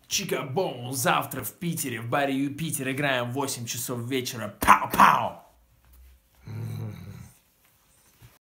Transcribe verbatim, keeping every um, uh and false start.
Чикабоу, завтра в Питере, в баре Юпитер играем в восемь часов вечера. Пау-пау!